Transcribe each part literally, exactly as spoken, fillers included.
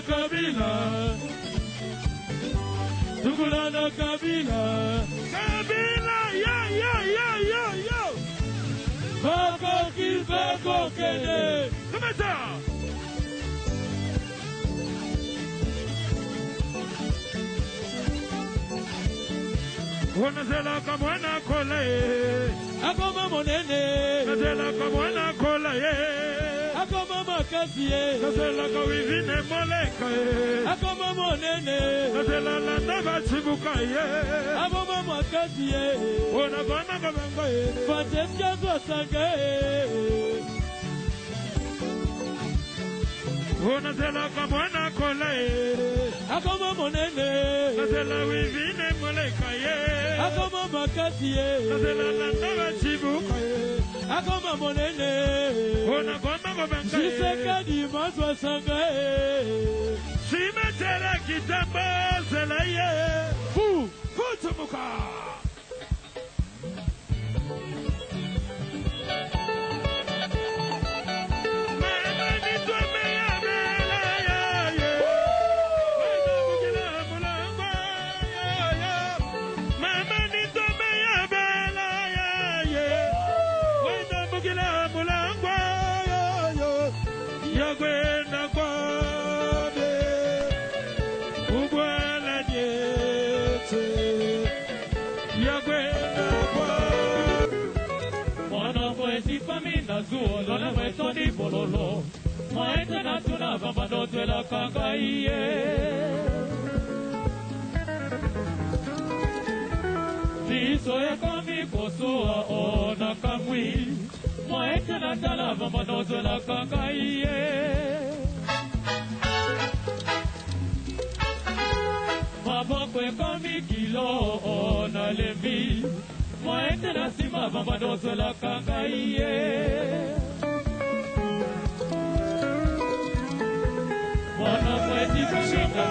Kabila. Tukulana Kabila. Kabila, yo, yo, yo, yo, yo. Bako Kibako Kene. Comment ça? Onazela kamwana kola ye. Akoma monene. Nazela kamwana kola ye. Akoma makasi ye. Nazela kawivine moleka ye. Akoma monene. Nazela landa bachibuka ye. Akoma makasi ye. Onabana kabenga ye. Fantesia zwasanga ye. Onazela kamwana kola ye. Akoma monene. Nazela wivine moleka ye. Akoma makasi ye. Nazela landa bachibuka ye. Akoma monene. Onabana kabenga ye. Shisekedi mazwa sanga ye. Shimetera kitamba zela ye. Fu, fu tumuka. Zuo lona weto di bololo Maete na tuna vambano tuela kakaiye Tiso ya kami kosoa ona kamwi Maete na tala vambano tuela kakaiye Mabokwe kami kilo ona levi Maete na sima vambano tuela kakaiye Wana kweti kushinda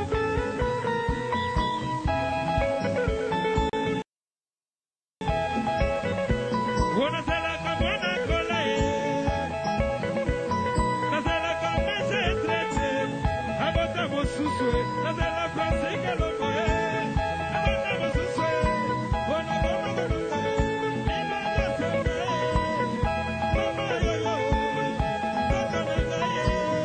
Wana zela kamwana kola ye Nazela kamese trete Abota mosuswe Nazela kwasike loko ye Abota mosuswe Wana kona kona Nina jasenge Mama yo yo Mama yo yo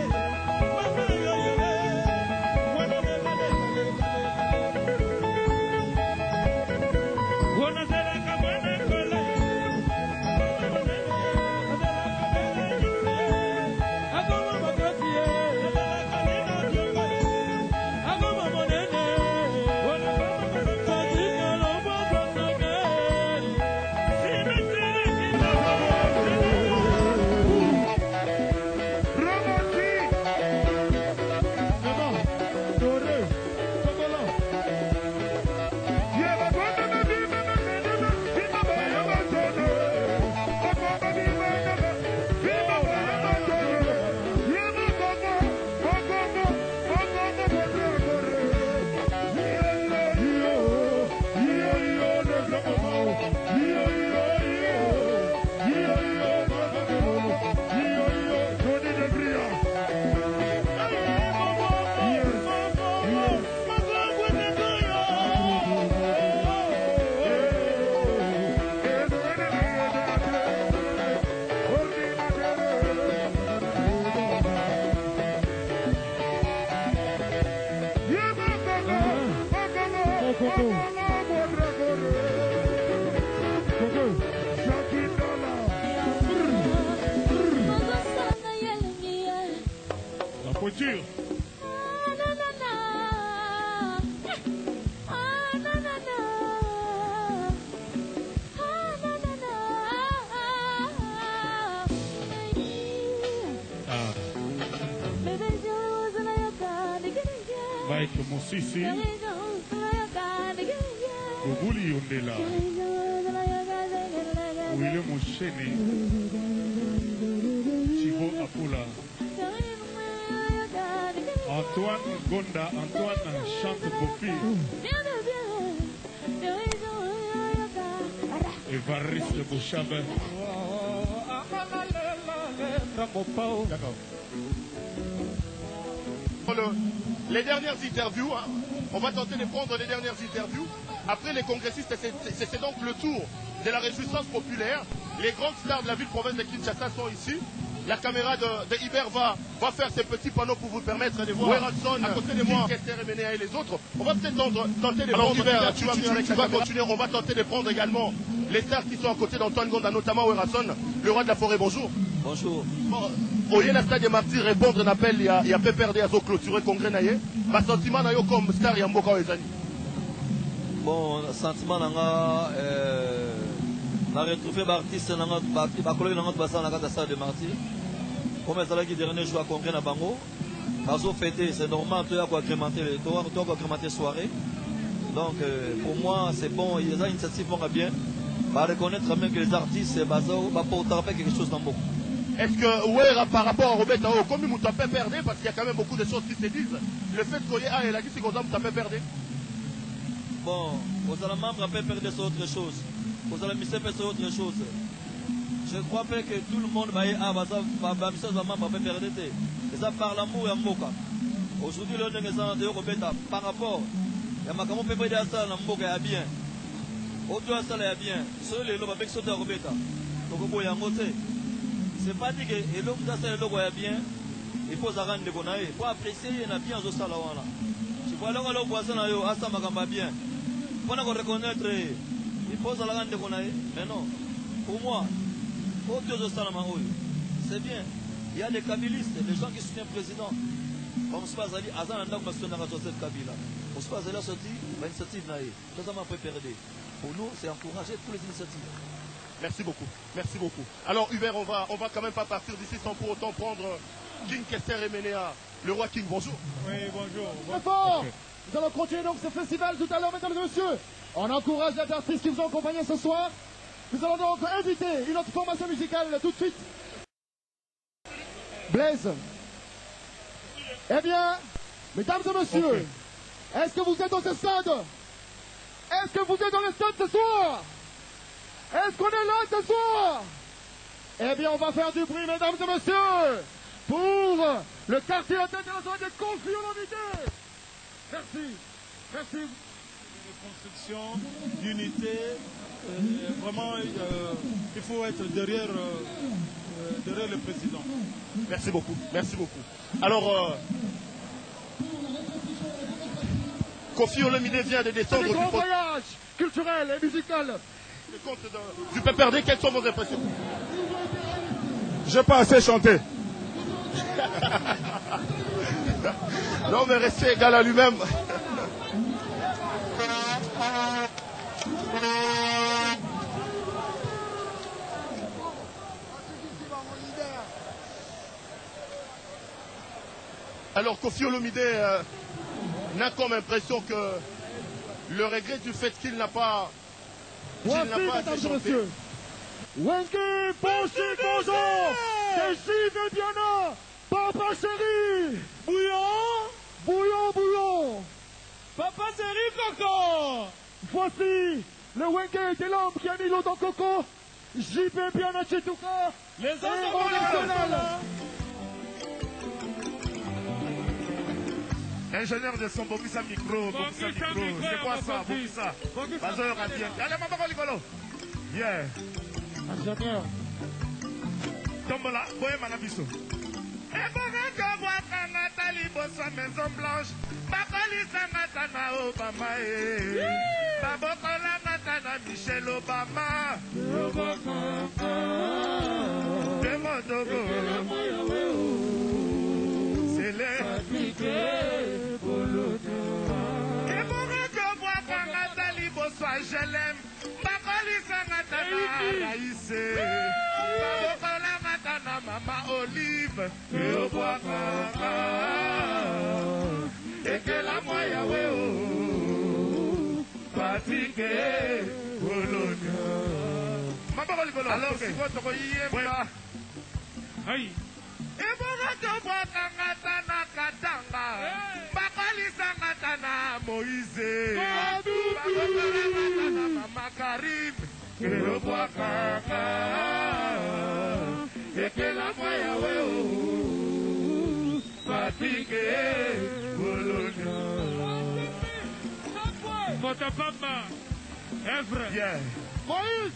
Potir. Vai como Sisi. Guguli Yondela. William Moshene. Chivo Apula. Antoine Gonda, Antoine chante Bofi. Évariste Bouchabe. D'accord. Le, les dernières interviews, hein, on va tenter de prendre les dernières interviews. Après les congressistes, c'est donc le tour de la réjouissance populaire. Les grandes stars de la ville-province de Kinshasa sont ici. La caméra de, de Iber va, va faire ses petits panneaux pour vous permettre de voir Werrason à côté de moi, Kester et Ménéa et les autres. On va peut-être tenter de prendre... Iber, tu, tu, tu, tu vas continuer. On va tenter de prendre également les stars qui sont à côté d'Antoine Gonda, notamment Werrason, le roi de la forêt. Bonjour. Bonjour. Au lieu de stade des martyrs répondre à l'appel, il y a, il y a P P R D à clôturer le congrès. Ma sentiment nayo comme star ya mboka wezani. Bon, sentiment nanga euh na retrouver l'artiste nanga ba collègue nanga basa na stade des martyrs. Comme ça là qui dernier jour à congrès na bango. Bazo fêter, c'est normal tu as quoi agrémenter les tours, tu as quoi agrémenter soirée. Donc euh, pour moi c'est bon, il y a une initiative vont bien. Bah reconnaître même que les artistes bazo va porter quelque chose dans beaucoup. Est-ce que, ouais, par rapport à Robert Tao, comme il m'a pas perdu, parce qu'il y a quand même beaucoup de choses qui se disent, le fait qu'il y ait un qui c'est qu'on t'a pas perdu. Bon, vous allez même pas perdre sur autre chose. Vous allez misser sur autre chose. Je crois pas que tout le monde va y avoir ça, va misser sur même pas perdre. Et ça par l'amour et l'amour. Aujourd'hui, le négociant de Robert par rapport, il y a ma caméra peut perdre ça, l'amour est bien. Autre ça est bien. Seul les lois avec ce de Robert. Donc vous voyez en côté. C'est pas dit que l'homme d'Assa est bien, il faut s'arranger de bon aïe. Il faut apprécier, il y en a bien au salawana. Tu vois, l'homme l'homme voisin à yo, Assa Magamba bien. Il faut reconnaître, il faut s'arranger de bon aïe. Mais non, pour moi, au salama, c'est bien. Il y a des kabylistes, des gens qui soutiennent le président. Comme se passe à dire, Azan n'a pas besoin de cette Kabila. On se passe à la sortie, l'initiative n'a pas. Tout ça m'a fait perdre. Pour nous, c'est encourager toutes les initiatives. Merci beaucoup, merci beaucoup. Alors Hubert, on va, on va quand même pas partir d'ici sans pour autant prendre King Kester et Ménéa, le roi King. Bonjour. Oui, bonjour. Très fort. Okay. Nous allons continuer donc ce festival tout à l'heure, mesdames et messieurs. On encourage les artistes qui vous ont accompagnés ce soir. Nous allons donc inviter une autre formation musicale tout de suite. Blaise. Eh bien, mesdames et messieurs, okay. Est-ce que vous êtes dans ce stade? Est-ce que vous êtes dans le stade ce soir? Est-ce qu'on est là ce soir? Eh bien, on va faire du bruit, mesdames et messieurs, pour le quartier international de Kofi Olomide. Merci. Merci. De construction, d'unité, euh, vraiment, euh, il faut être derrière, euh, derrière le président. Merci beaucoup. Merci beaucoup. Alors, euh, Kofi Olomide vient de descendre du du voyage culturel et musical. Compte de, du P P R D, quelles sont vos impressions? Je n'ai pas assez chanté. Non, mais restez égal à lui-même. Alors, Kofi Olomide euh, n'a comme impression que le regret du fait qu'il n'a pas Voici, mesdames et messieurs, Wenke Ponchi Gozo, Deshive Diana, Papa Chéri, Bouillon, Bouillon, Bouillon, Papa Chéri Coco. Voici le Wenke était l'homme qui a mis l'eau dans Coco, J P Piana Chituka, les héros national. Ingénieur de son, Bokissa Micro, Bokissa Micro, c'est quoi ça, Bokissa? Bazeur à bien. Allez, maman, rigolo. Yeah. Ingénieur. Tombola, boye manabiso. Et pour que moi, Kanata Libosa Maison Blanche, Bakali Sangatana Obama, Babokola Natana Michelle Obama, Demodogo, c'est les. Et pour que moi, Kanata Libosa, je l'aime, Bakali Sangatana Raïsé, Babokola Natana Mama Olive, et au bois et que la moya weo Patrick Bologne. Alors si votre yemba Aïe. Et pour que moi Kangatana Katanga Bakali Sangatana Moïse Babokola Mama Karim, et au bois et que la moya weo Patrick Kotapamba. Evre. Yeah. Moïse.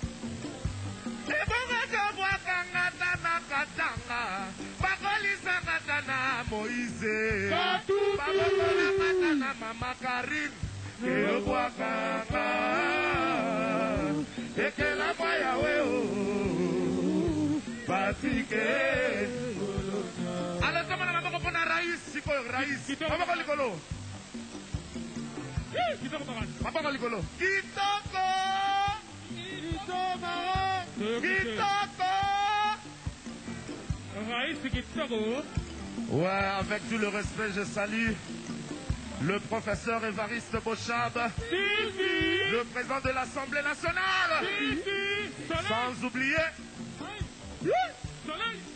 Moïse. Katuki. Mama Karine. Keobwakanga. Ekela moya weo. Patike. Alors, comment on va prendre Raïs, Siko, Raïs. Mama Kolikolo. Kitoko Maran. Papa Kolikolo. Kitoko. Kitoko. Kitoko. Raïs Kitoko. Ouais, avec tout le respect, je salue le professeur Évariste Bochab, le président de l'Assemblée nationale, sans oublier Soleil.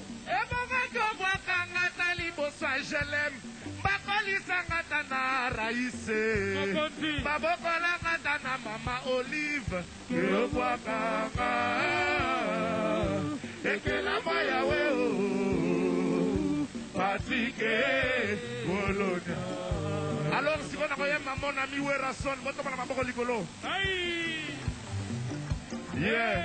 je l'aime. Mama Olive, Patrick alors, si on a rien, mon ami Werason, moi, je vais vous dire. Aïe. Yeah.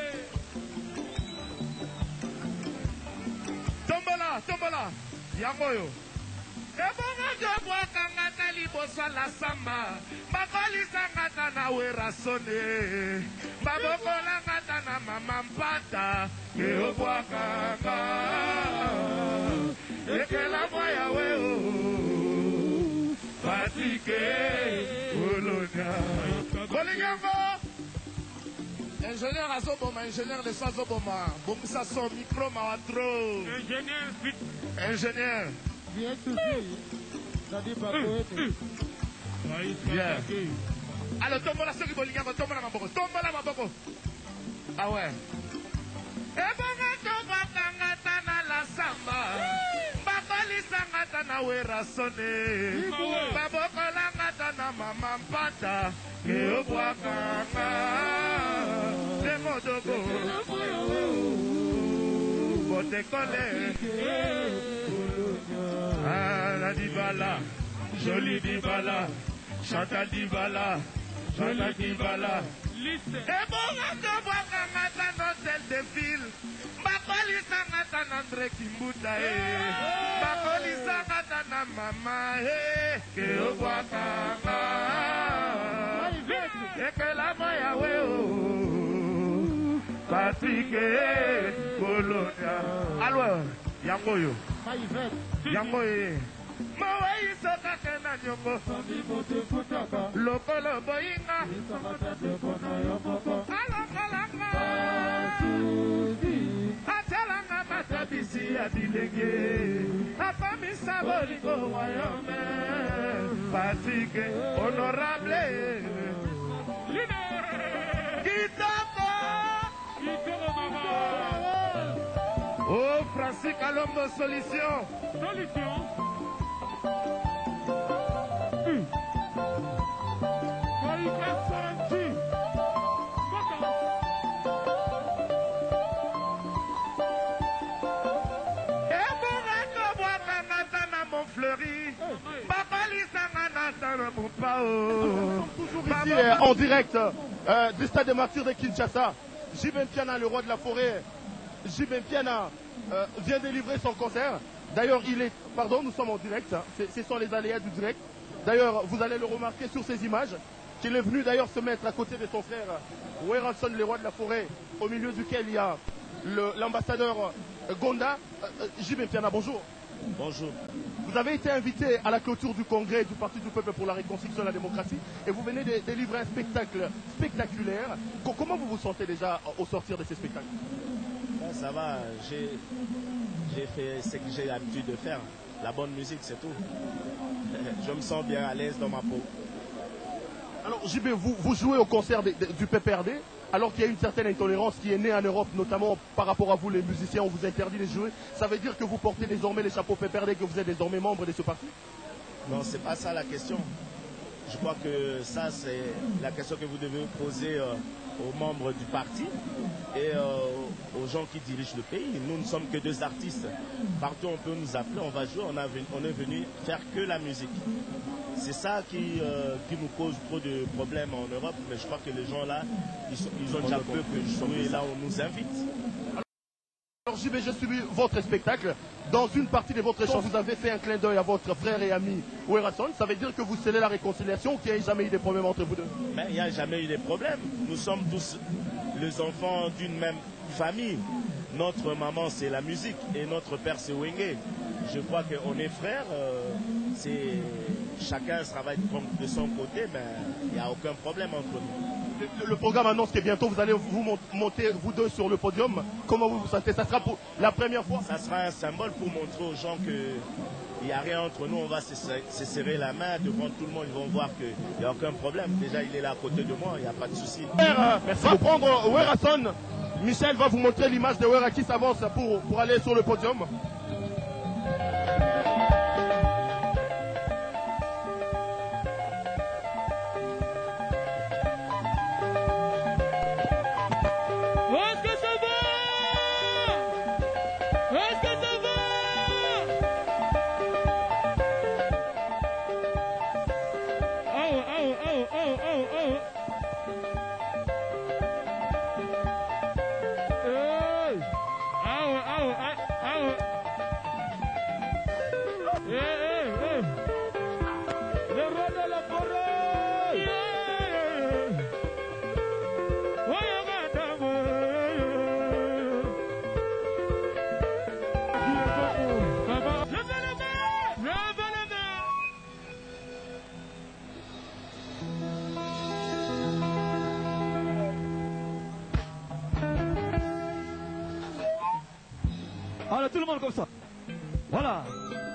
Tombola, tombola. Yangoyo. Ebonga jobwa kangata libosa la samba. Bakoli sangata na Werasone. Babokola ngata na mama mpata. Keobwa kanga. Ekela moya weo. Fatike Kolonia. Boligambo. Ingénieur Azoboma, ingénieur de Sazoboma. Bomsa son micro mawatro. Ingénieur vite. Ingénieur. Bien touché. Ça dit pas poète. Yeah. Alors, tombe la série Boligambo, tombe la maboko. Tombe la maboko. Ah ouais. Ebonga tomba tangata na la samba. Sangata na Werasone. Babokola ngata na mama mpata. Keobwakanga. Demodogo. Botekole. Ah, la Dibala. Jolie Dibala. Chantal Dibala. Chantal Dibala. Ebonga tobwakanga ta n'hôtel de ville. Bakoli sangata na André Kimbuta eh. Bakoli sangata na mama eh. Keobwakanga. Ekela moya weo. Patrick Kolonia. Alors, yangoyo. Yangoyo. Mawai soka kena nyongo. Lokolo boyinga. Alakalanga. Atalanga matabisi ya bilenge. Apamisa bolingo wayome. Patrick honorable. Kitoko. Kitoko mama. Oh, Francis Kalombo solution. Solution. Ici, euh, en direct euh, du stade des martyrs de Kinshasa, Jibem Piana, le roi de la forêt, Jibem Piana euh, vient de livrer son concert. D'ailleurs, il est, pardon, nous sommes en direct, hein, ce sont les aléas du direct. D'ailleurs, vous allez le remarquer sur ces images, qu'il est venu d'ailleurs se mettre à côté de son frère Werason, le roi de la forêt, au milieu duquel il y a l'ambassadeur Gonda. Euh, Jibem Piana, bonjour. Bonjour. Vous avez été invité à la clôture du congrès du Parti du Peuple pour la Reconstruction et la Démocratie et vous venez de délivrer un spectacle spectaculaire. Comment vous vous sentez déjà au sortir de ce spectacle? Ben, ça va, j'ai fait ce que j'ai l'habitude de faire. La bonne musique, c'est tout. Je me sens bien à l'aise dans ma peau. Alors J B, vous, vous jouez au concert de, de, du P P R D alors qu'il y a une certaine intolérance qui est née en Europe, notamment par rapport à vous les musiciens, on vous interdit de jouer. Ça veut dire que vous portez désormais les chapeaux P P R D, que vous êtes désormais membre de ce parti? Non, c'est pas ça la question. Je crois que ça, c'est la question que vous devez poser euh, aux membres du parti et euh, aux gens qui dirigent le pays. Nous ne sommes que deux artistes. Partout on peut nous appeler, on va jouer, on, a venu, on est venu faire que la musique. C'est ça qui, euh, qui nous cause trop de problèmes en Europe, mais je crois que les gens là, ils, sont, ils ont déjà peu que jouer là où on nous invite. Alors J B, je suis votre spectacle. Dans une partie de votre chant, vous avez fait un clin d'œil à votre frère et ami Werason. Ça veut dire que vous scellez la réconciliation ou qu'il n'y a jamais eu de problèmes entre vous deux? Mais il n'y a jamais eu de problèmes. Nous sommes tous les enfants d'une même famille. Notre maman, c'est la musique et notre père, c'est Wenge. Je crois qu'on est frères. Euh, c'est... Chacun travaille de son côté, mais il n'y a aucun problème entre nous. Le, le programme annonce que bientôt vous allez vous monter, vous deux, sur le podium. Comment vous vous sentez? Ça sera pour la première fois? Ça sera un symbole pour montrer aux gens qu'il n'y a rien entre nous. On va se, se serrer la main devant tout le monde. Ils vont voir qu'il n'y a aucun problème. Déjà, il est là à côté de moi, il n'y a pas de souci. Merci. On va prendre Werason. Michel va vous montrer l'image de Wera qui s'avance pour, pour aller sur le podium. Voilà, tout le monde comme ça. Voilà.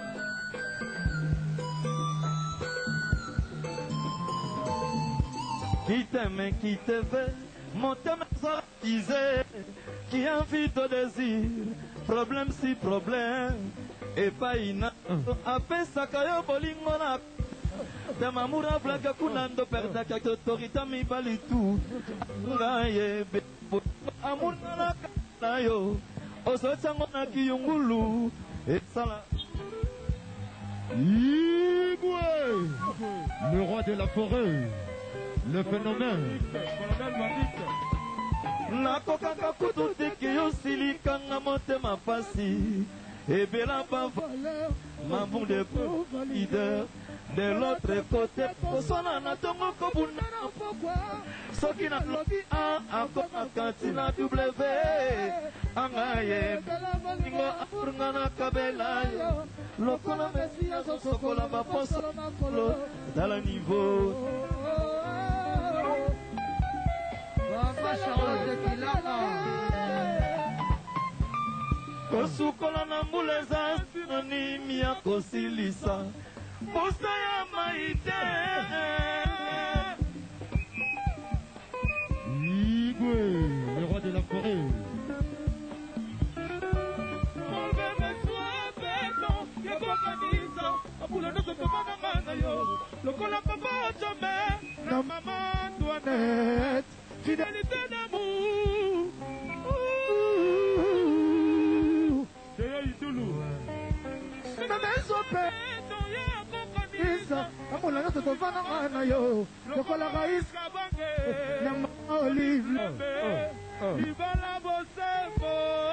Qui t'aime, qui te veut, mon thème disait, qui invite au désir, problème si problème, et pas ina. Après ça, kayo bolingona. Tamamura blaga kunando perda kakotorita mi balitu. Ngaye be amuna kayo. Osotangona kiyungulu etsala Igwe, le roi de la forêt, le phénomène. nakokaka kutu teke yosilikanga motema pasi ebela bavale mambu de leader de l'autre côté koswana na tongo kobunda na pokwa soki na lobi a akoma kanti na w angaye ningo apurunga na kabela yo lokola mesi azosokola baposo makolo tala niveau kosukola na mbula eza sinonimi ya kosilisa posa ya maite Igwe, le roi de la forêt. lokola papa otome na mama Antoinette fidélité d'amour Théo Itulu namesope toyeakokanisa amolanga totovanga na yo lokola raisa bange na mama Olive libala bosembo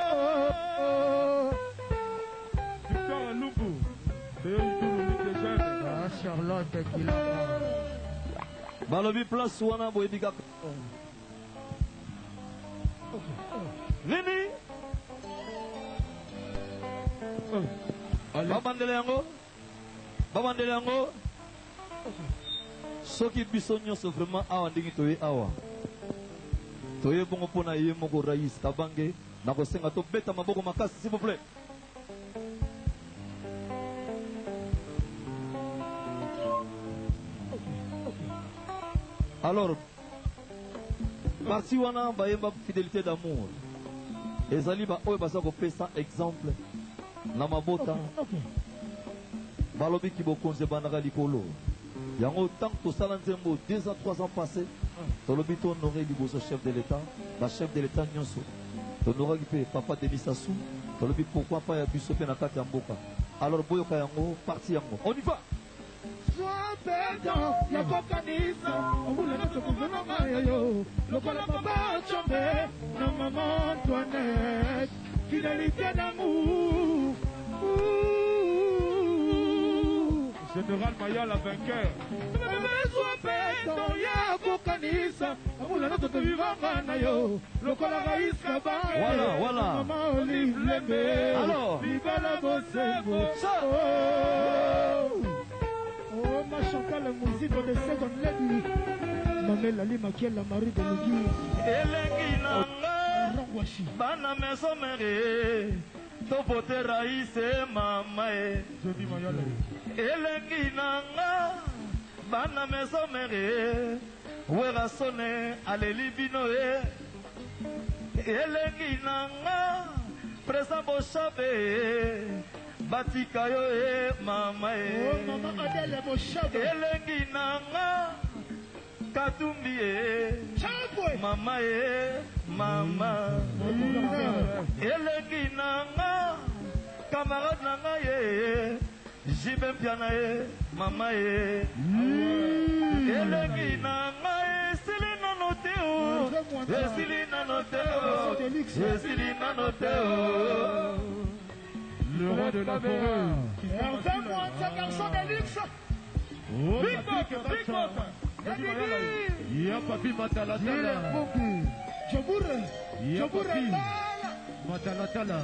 Victor Lumbu Théo Itulu Charlotte Kila balobi place wana boyebi kaka nini babandele yango babandele yango soki biso nyonso vraiment awa ndenge toye awa toye bongo mpona ye moko rais Kabange nakosenga tobeta maboko makasi s'il vous plaît. Alors, parti wana bayemba fidélité d'amour. Ezali ba oyo baza kopesa exemple na mabota. Balobi ki bokonze banaka likolo. Yango tant que tosala nzembo deux ans trois ans passés. Tolobi to honoré liboso chef de l'État, la chef de l'État nyonso. Honoré papa Denis Sassou, tolobi pourquoi pas ya biso pe na kati ya mboka. Alors boyoka yango parti yango. On y va. Sois perdant, y'a pas canisa, on voulait notre gouvernement yo. Le colon papa chambé, nos mamans Antoinette, fidélité d'amour. Général Maya, la vainqueur. Sois perdant, y'a pas canisa, on voulait notre gouvernement yo. Le colon raïska ba, voilà, voilà. Maman Olive Lembe, alors, viva la bosse, ça. Oh, ma Chantal, la musique de Second Lady. Mamela Lima qui est la mari de l'église. Elengi nanga, bana meso mere, topote raïse mama e. Elengi nanga, bana meso mere, wera sone aleli bino e. Elengi nanga, presa bochabe. Batika yo e mama e. Oh mama Adele Bochabe. Elengi nanga Katumbi e. Chaboy. Mama e mama. Elengi nanga camarade nanga ye. Jibem piana e mama e. Elengi nanga e Selina noteo. Selina noteo. Selina noteo. Le roi de la forêt. Hervé moi, ce garçon de luxe. Oh, Big Boss, Big Boss. Ya papi Matalatala. Je bourre. Je Ya bourre. papi Matalatala.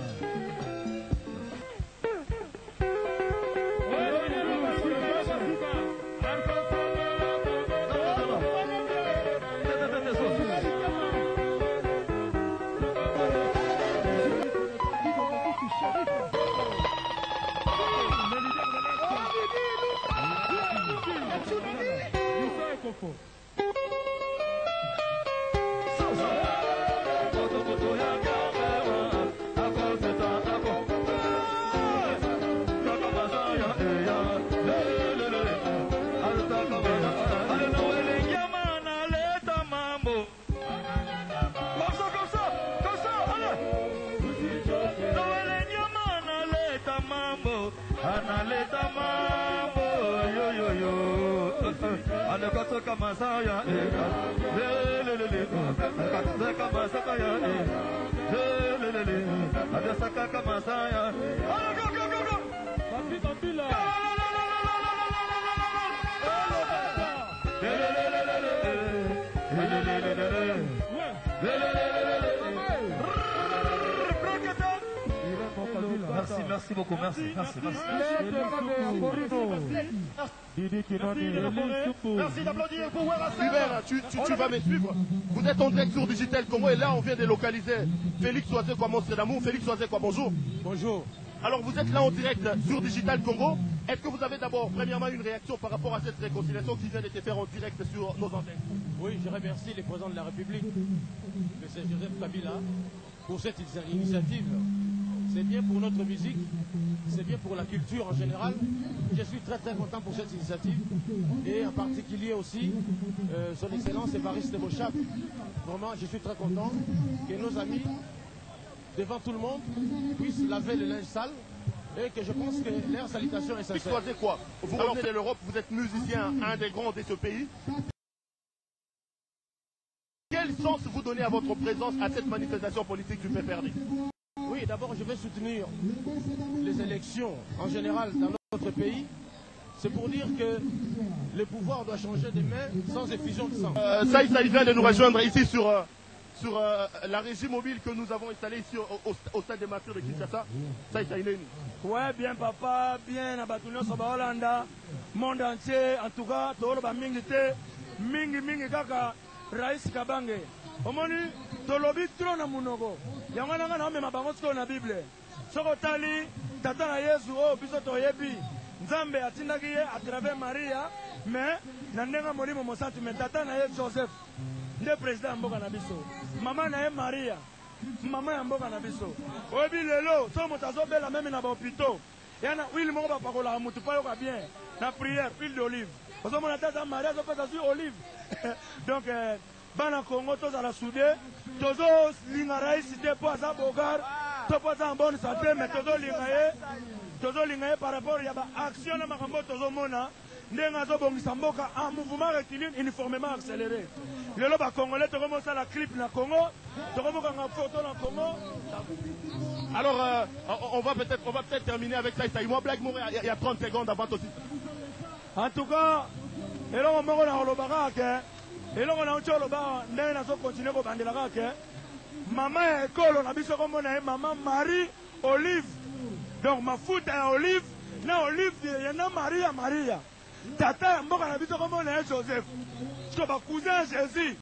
Analeta mambo yo yo yo, anakoto kama saya, le le le le, anakoto kama saya, le le le le, adasaka kama saya, go go go go, Papi papi là. le le le le le, le le le le le, le le le le le. Merci, merci beaucoup, merci, merci, merci. Merci d'applaudir pour Werassem. Hubert, tu, tu, tu vas me suivre. Vous êtes en direct sur Digital Congo et là on vient de localiser Félix Oisé quoi, Monstre d'amour. Félix Oisé quoi, bonjour. Bonjour. Alors vous êtes là en direct sur Digital Congo. Est-ce que vous avez d'abord, premièrement, une réaction par rapport à cette réconciliation qui vient d'être faite en direct sur nos antennes? Oui, je remercie le président de la République, M. Joseph Kabila, pour cette initiative. C'est bien pour notre musique, c'est bien pour la culture en général. Je suis très très content pour cette initiative et en particulier aussi euh, son excellence Évariste Bochabe. Vraiment, je suis très content que nos amis, devant tout le monde, puissent laver le linge sale et que je pense que leur salutation est sincère. Félix Oisé quoi, vous revenez de l'Europe, vous êtes musicien, un des grands de ce pays. Quel sens vous donnez à votre présence à cette manifestation politique du P P R D? Oui, d'abord, je vais soutenir les élections en général dans notre pays. C'est pour dire que le pouvoir doit changer de main sans effusion de sang. Euh, ça, il vient de nous rejoindre ici sur, euh, sur euh, la régie mobile que nous avons installée ici au, au, au stade des Matures de Kinshasa. Ça, il est Ouais, bien papa, bien Abatuno Soba Hollanda, monde entier, en tout cas, Toloba Mingi Te, Mingi Mingi Kaka, Raïs Kabange. Omoni, Tolobi Trona Munogo. Yamana na me mabango siko na Bible. Soko tali tata na Yesu o biso toyebi. Nzambe atindaki ye à travers Maria, mais na ndenga molimo mosantu me tata na ye Joseph. Nde président mboka na biso. Mama na ye Maria. Mama ya mboka na biso. Oyebi lelo so moto azobela meme na ba hôpitaux. Yana wili moko ba pakola mutu pa yoka bien. Na prière huile d'olive. Parce que mon tata Maria zo pesa sur olive. Donc euh, bana Congo tozala soudé tozolinga rais te po aza bogar to po aza en bonne santé mais tozolinga ye tozolinga ye par rapport ya baaction na makambo tozomona ndenge azobongisa mboka en mouvement rectiligne uniformément accéléré lelo bacongolais tokomosala clip na Congo tokomokanga photo na Congo. Alors, euh, on va peut-être on va peut-être terminer avec ça. Moi, Black Moore, il y a trente secondes avant aussi. En tout cas, eloko moko na olobaka ke eloko na ucho loba ndenge nazo continuer ko bandelaka ke mama ya ekolo na biso komona ye mama Marie Olive. Donc mafuta ya Olive na Olive ya na Maria Maria. Tata ya mboka na biso komona ye Joseph. Siko ba cousin Jésus.